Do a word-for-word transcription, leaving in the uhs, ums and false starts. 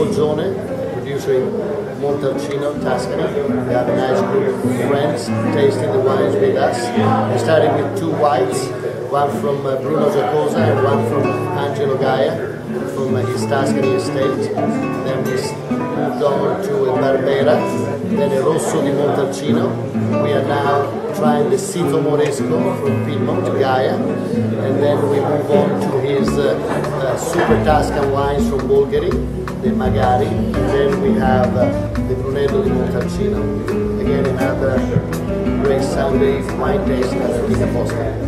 Bolzone, producer in Montalcino, Tuscany. We have a nice group of friends tasting the wines with us. We started with two whites, one from uh, Bruno Giacosa and one from Angelo Gaia, from uh, his Tuscany estate. Then we moved on to a Barbera, then a Rosso di Montalcino. We are now trying the Sito Moresco from Piedmont, Gaia, and then we move on to his uh, uh, super Tuscan wines from Bulgari, the Magari, and then we have uh, the Brunello di Montalcino. Again, another great Sunday wine tasting at Antica Posta.